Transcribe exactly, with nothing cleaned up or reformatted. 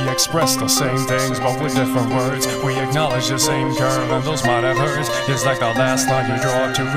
express the same things, but with different words. We acknowledge the same curve, and those might have hurt. It's like the last line you draw to